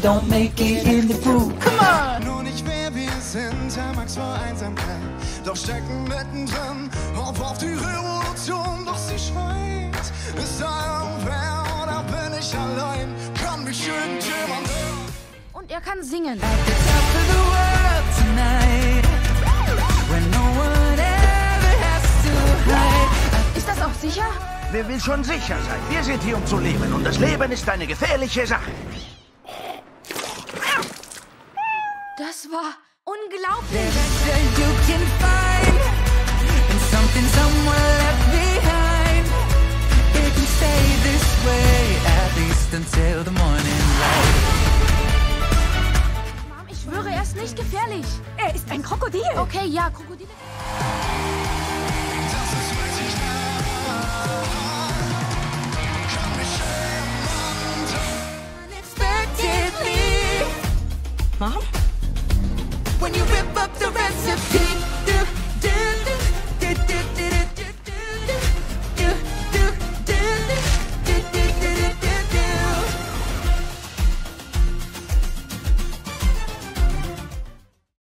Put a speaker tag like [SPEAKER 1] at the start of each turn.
[SPEAKER 1] don't make it in the groove. Come on!
[SPEAKER 2] Nur nicht wer wir sind, Herr Max vor Einsamkeit. Doch stecken mittendrin, auf die Revolution, doch sie schweigt. Ist da irgendwer oder bin ich allein? Kann mich irgendjemand hören?
[SPEAKER 3] Und er kann singen.
[SPEAKER 1] At the top of the world tonight, when no one ever has to hide.
[SPEAKER 3] Ist das auch sicher?
[SPEAKER 4] Wer will schon sicher sein? Wir sind hier, um zu leben. Und das Leben ist eine gefährliche Sache.
[SPEAKER 3] Das war unglaublich.
[SPEAKER 1] There's a treasure you can find, and something somewhere left behind. It can stay this way, at least until the morning light.
[SPEAKER 3] Mom, ich schwöre, er ist nicht gefährlich.
[SPEAKER 5] Er ist ein Krokodil.
[SPEAKER 3] Okay, ja, Krokodile.